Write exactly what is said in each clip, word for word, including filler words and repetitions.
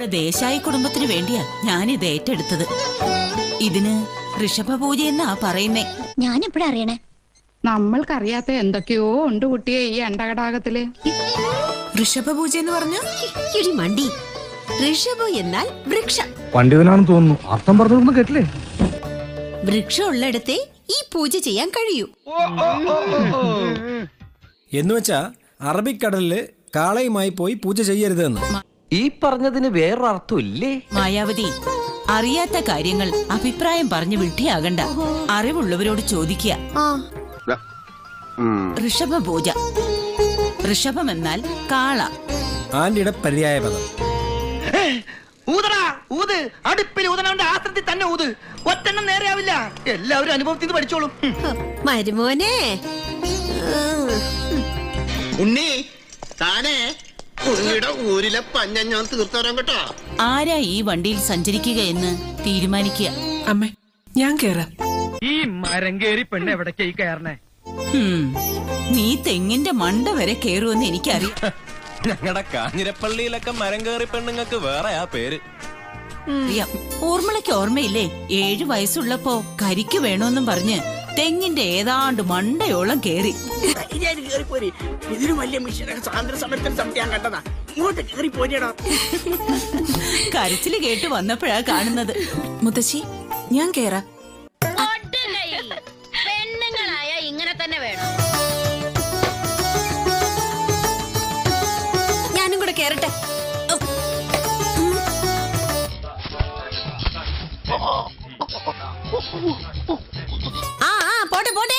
ദേശായി കുടുംബത്തിന് വേണ്ടിയാ ഞാനിത് ഏറ്റെടുത്തത്. ഇതിന് ഋഷഭപൂജ എന്നാ പറയുന്നേ. ഞാൻ എപ്പോഴാ അറിയണേ? നമ്മൾക്കറിയാത്ത എന്തൊക്കെയോ ഉണ്ട് കുട്ടിയെ ഈ അണ്ടകടാകത്തില്. ഋഷഭപൂജ എന്ന് പറഞ്ഞ മണ്ടി. ഋഷഭ എന്നാൽ വൃക്ഷം. പണ്ഡിതനാണെന്ന് തോന്നുന്നു. അർത്ഥം പറഞ്ഞൊന്നും കേട്ടില്ലേ? വൃക്ഷം ഉള്ളിടത്തെ ഈ പൂജ ചെയ്യാൻ കഴിയൂ എന്നുവെച്ചാ അറബിക്കടലില് കാളയുമായി പോയി പൂജ ചെയ്യരുതെന്ന്. ഈ പറഞ്ഞതിന് വേറൊരു അർത്ഥം ഇല്ലേ? മായാവതി, അറിയാത്ത കാര്യങ്ങൾ അഭിപ്രായം പറഞ്ഞു വിട്ടിയാകണ്ട. അറിവുള്ളവരോട് ചോദിക്കുക. ഋഷഭപൂജ. ഋഷഭം എന്നാൽ കാള. ആന്റിയുടെ പര്യായ പദം. ഊതടാ ഊത്. അടുപ്പിൽ ഊതനവന്റെ ആസ്ത്രത്തിൽ തന്നെ ഊത്. ഒറ്റെണ്ണം നേരെയാവില്ല. എല്ലാവരും അനുഭവത്തിൽ നിന്ന് പഠിച്ചോളും. മരുമോനെ ഉണ്ണി താനേ ഉണ്ണിയുടെ ഊരിലെ പഞ്ഞ ഞാൻ തീർത്തരാൻ കേട്ടോ. ആരാ ഈ വണ്ടിയിൽ സഞ്ചരിക്കുക എന്ന് തീരുമാനിക്കുക. അമ്മേ, ഞാൻ കേറാം. ഈ മരം കേറി പെണ്ണ് എവിടേക്ക് ഈ കയറണേ? നീ തെങ്ങിന്റെ മണ്ട വരെ കേറുമെന്ന് എനിക്കറിയാം. ഞങ്ങളുടെ കാഞ്ഞിരപ്പള്ളിയിലൊക്കെ മരം കയറി പെണ്ണുങ്ങൾക്ക് വേറെ ആ പേര്. ഊർമിളയ്ക്ക് ഓർമ്മയില്ലേ? ഏഴു വയസ്സുള്ളപ്പോ കരിക്ക് വേണമെന്നും പറഞ്ഞ് തെങ്ങിന്റെ ഏതാണ്ട് മണ്ടയോളം കേറി. ഇതിന് വലിയ മിഷനൊക്കെ സ്വാതന്ത്ര്യ സമരത്തിന് സമയം കണ്ടതാ. ഇങ്ങോട്ട് കേറി പോരിയടാ. കരച്ചില് കേട്ട് വന്നപ്പോഴാ കാണുന്നത്. മുത്തശ്ശി, ഞാൻ കേറാം. പെണ്ണുങ്ങളായ ഇങ്ങനെ തന്നെ വേണം. ഞാനും കൂടെ കേറട്ടെ. ആ ആ പോട്ടെ പോട്ടെ.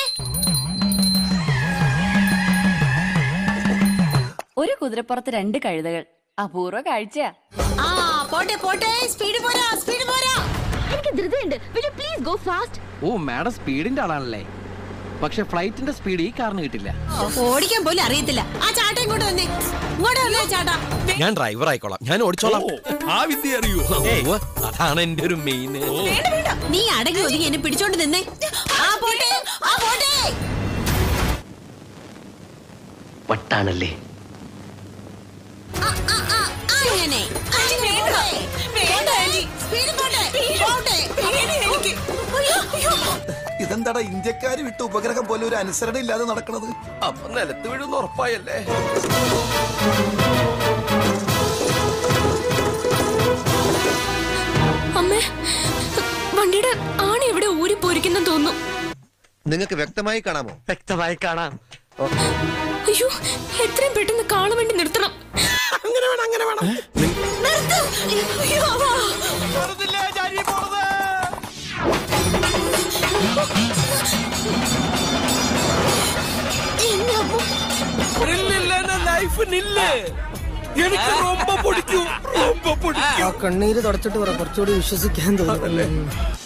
ഒരു കുതിരപ്പുറത്ത് രണ്ട് കഴുതകൾ, അപൂർവ കാഴ്ചയാ. ആ പോട്ടെ പോട്ടെ. സ്പീഡ് പോരാ, സ്പീഡ് പോരാ. എനിക്ക് ധൃതിയുണ്ട്. Will you please go fast? ഓ മാഡം സ്പീഡിന്റെ ആളാണല്ലേ. പക്ഷെ ഫ്ലൈറ്റിന്റെ സ്പീഡ് ഈ കാറിന് കിട്ടില്ല. ഓടിക്കാൻ പോലും അറിയത്തില്ല. ആ ചാട്ട ഇങ്ങോട്ട് വന്നേ. ഇങ്ങോട്ട് വന്നേ ചാട്ടാ. ഞാൻ ഡ്രൈവർ ആയിക്കോളാം. ഞാൻ ഓടിച്ചോളാം. ആ വിദ്യ അറിയൂ. അതാണ് എന്റെ ഒരു മെയിൻ. നീ അടങ്ങി ഒതുങ്ങി എന്നെ പിടിച്ചോണ്ട് നിന്നേ. ആ പോട്ടെ, ആ പോട്ടെ. വട്ടാണല്ലേ. അങ്ങനെ ഇതെന്താടാ ഇന്ത്യക്കാര് വിട്ട ഉപഗ്രഹം പോലെ ഒരു അനുസരണ ഇല്ലാതെ നടക്കണത്? അപ്പൊ നിലത്ത് വീഴുന്ന ഉറപ്പായല്ലേ? അമ്മേ, വണ്ടിയുടെ ആണി എവിടെ ഊരി പോയിരിക്കുന്നു തോന്നുന്നു. നിങ്ങൾക്ക് വ്യക്തമായി കാണാമോ? വ്യക്തമായി കാണാം. അയ്യോ, എത്രയും പെട്ടെന്ന് കാള വേണ്ടി നിർത്തണം. അങ്ങനെ വേണം, അങ്ങനെ വേണം. കണ്ണീര് തുടച്ചിട്ട് കുറച്ചുകൂടി വിശ്വസിക്കാൻ തോന്നുന്നു.